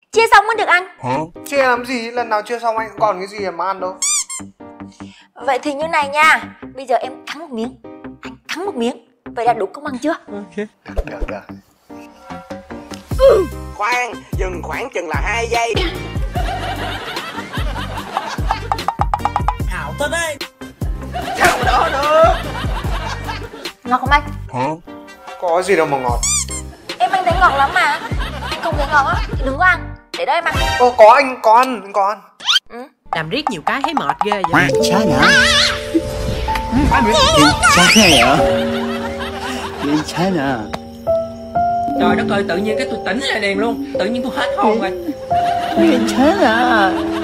Chia xong mới được ăn. Chia làm gì, lần nào chia xong anh còn cái gì mà ăn đâu. Vậy thì như này nha, bây giờ em cắn một miếng, anh cắn một miếng. Vậy là đủ công bằng chưa? Được. Khoan, dừng khoảng chừng là 2 giây. Hảo thật đấy. Sao mà đó nữa? Ngọt không anh? Có gì đâu mà ngọt. Em anh thấy ngọt lắm mà. Anh không thấy ngọt á thì đừng có ăn, để đó em ăn. Có anh có ăn. Làm riết nhiều cái thấy mệt ghê vậy. 괜찮아. 괜찮아요. 괜찮아. Trời đất ơi, tự nhiên cái tôi tỉnh ra liền luôn. Tự nhiên tôi hết hồn rồi. 괜찮아.